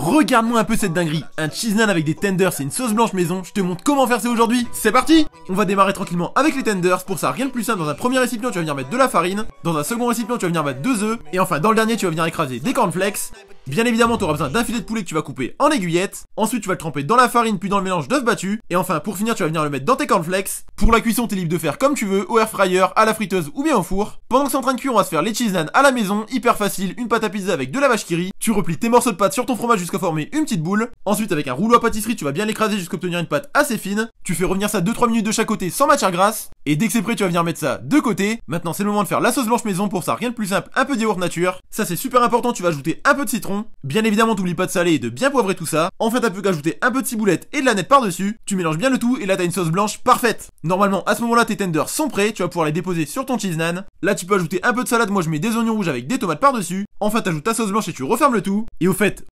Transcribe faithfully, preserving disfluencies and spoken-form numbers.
Regarde-moi un peu cette dinguerie, un cheese naan avec des tenders et une sauce blanche maison, je te montre comment faire ça aujourd'hui, c'est parti. On va démarrer tranquillement avec les tenders, pour ça rien de plus simple, dans un premier récipient tu vas venir mettre de la farine, dans un second récipient tu vas venir mettre deux œufs, et enfin dans le dernier tu vas venir écraser des cornflakes. Bien évidemment tu auras besoin d'un filet de poulet que tu vas couper en aiguillettes, ensuite tu vas le tremper dans la farine puis dans le mélange d'œufs battus, et enfin pour finir tu vas venir le mettre dans tes cornflakes. Pour la cuisson t'es libre de faire comme tu veux, au air fryer, à la friteuse ou bien au four. Pendant que c'est en train de cuire on va se faire les cheese naan à la maison, hyper facile, une pâte à pizza avec de la vache qui rit, tu replies tes morceaux de pâte sur ton fromage jusqu'à former une petite boule, ensuite avec un rouleau à pâtisserie tu vas bien l'écraser jusqu'à obtenir une pâte assez fine, tu fais revenir ça deux trois minutes de chaque côté sans matière grasse, et dès que c'est prêt tu vas venir mettre ça de côté. Maintenant c'est le moment de faire la sauce blanche maison, pour ça rien de plus simple, un peu de yaourt nature, ça c'est super important, tu vas ajouter un peu de citron, bien évidemment t'oublies pas de saler et de bien poivrer tout ça, enfin t'as plus qu'à ajouter un peu de ciboulette et de la nette par dessus, tu mélanges bien le tout et là t'as une sauce blanche parfaite. Normalement à ce moment là tes tenders sont prêts, tu vas pouvoir les déposer sur ton cheese naan, là tu peux ajouter un peu de salade, moi je mets des oignons rouges avec des tomates par dessus, enfin t'ajoutes ta sauce blanche et tu refermes le tout, et au fait,